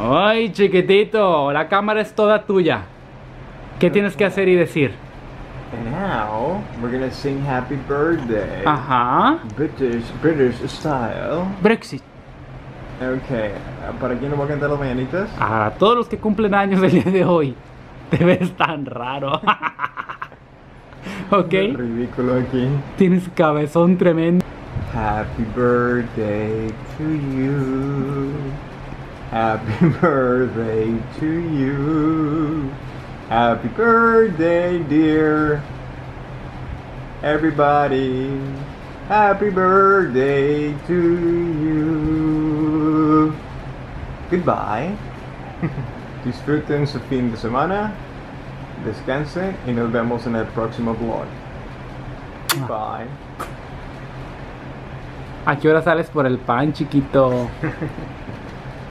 Ay, chiquitito, la cámara es toda tuya. ¿Qué tienes que hacer y decir? And now we're gonna sing Happy Birthday. Ajá. British style. Brexit. Okay, ¿para quién nos va a cantar las mañanitas? A todos los que cumplen años el día de hoy. Te ves tan raro. Ok. Qué ridículo aquí. Tienes cabezón tremendo. Happy birthday to you. Happy birthday to you. Happy birthday, dear everybody. Happy birthday to you. Goodbye. Disfruten su fin de semana. Descansen y nos vemos en el próximo vlog. Bye. ¿A qué hora sales por el pan, chiquito?